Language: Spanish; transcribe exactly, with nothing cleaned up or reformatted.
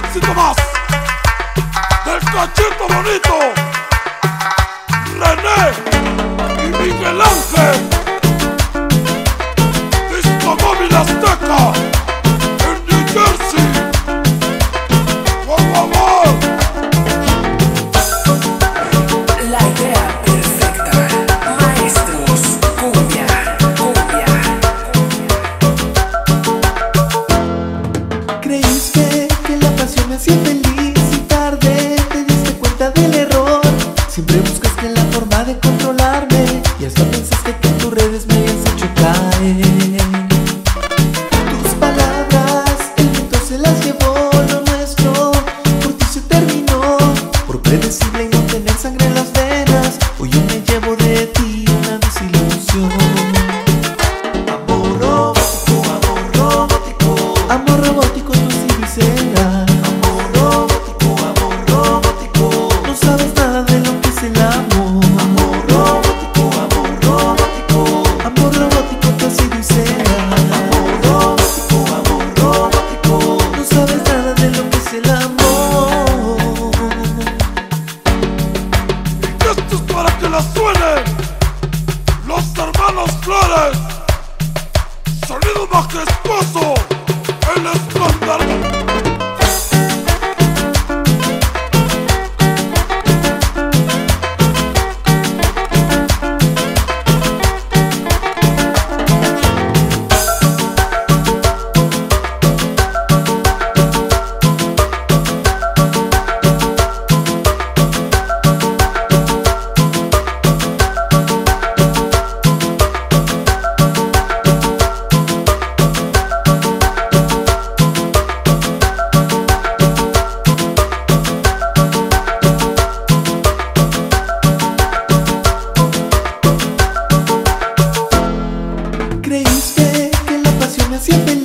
éxito más del Cachito Bonito, René y Miguel Ángel. Disco Móvil Azteca en New Jersey. Wow, wow, wow. La idea perfecta. Maestros, cumbia, cumbia. Creíste que la pasión me hacía feliz y tarde te diste cuenta del error. Siempre buscaste la forma de controlarme y hasta pensaste que en tus redes me habías hecho caer. Tus palabras, el viento se las llevó, lo nuestro por ti se terminó. Por predecible y no tener sangre en las venas, hoy yo me llevo de ti una desilusión. Amor robótico, amor robótico, amor robótico, tú sí serás. Amor robótico, amor robótico, no sabes nada de lo que es el amor. Amor robótico, amor robótico, amor robótico, tú así serás. Amor robótico, amor robótico, no sabes nada de lo que es el amor. Y esto es para que la suenen los hermanos Flores. Sonido majestuoso, el estándar. Creíste que la pasión me hacía feliz